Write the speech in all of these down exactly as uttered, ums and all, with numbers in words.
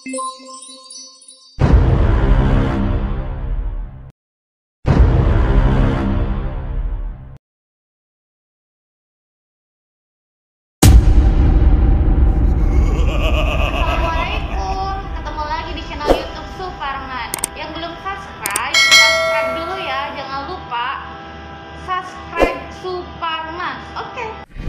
Assalamualaikum, ketemu lagi di channel YouTube Suparman. Yang belum subscribe, subscribe dulu ya. Jangan lupa subscribe Suparman. Oke.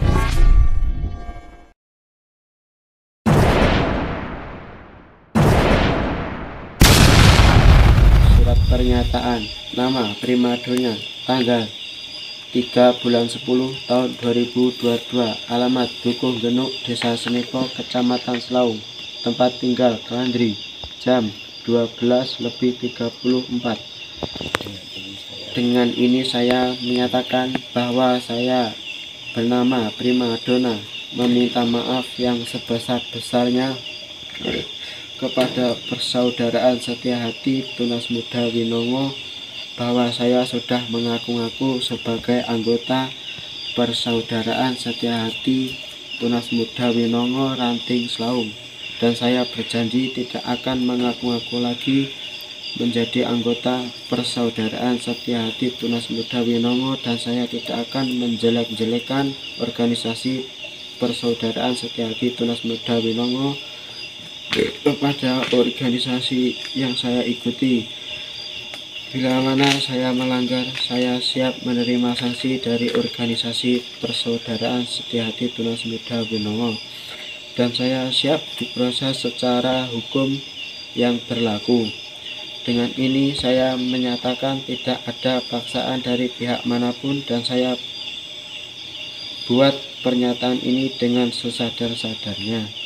Surat pernyataan nama primadona tanggal tiga bulan sepuluh tahun dua ribu dua puluh dua, alamat Dukuh Genuk, Desa Seneko, Kecamatan Slaung, tempat tinggal Klandri, jam dua belas lebih tiga puluh empat. Dengan ini saya menyatakan bahwa saya bernama primadona meminta maaf yang sebesar-besarnya kepada persaudaraan setia hati Tunas Muda Winongo bahwa saya sudah mengaku-ngaku sebagai anggota persaudaraan setia hati Tunas Muda Winongo Ranting Slaung, dan saya berjanji tidak akan mengaku-ngaku lagi menjadi anggota persaudaraan setia hati Tunas Muda Winongo, dan saya tidak akan menjelek-jelekan organisasi persaudaraan setia hati Tunas Muda Winongo kepada organisasi yang saya ikuti. Bila mana saya melanggar, saya siap menerima sanksi dari organisasi persaudaraan setia hati Tunas Muda Winongo, dan saya siap diproses secara hukum yang berlaku. Dengan ini saya menyatakan tidak ada paksaan dari pihak manapun, dan saya buat pernyataan ini dengan sesadar-sadarnya.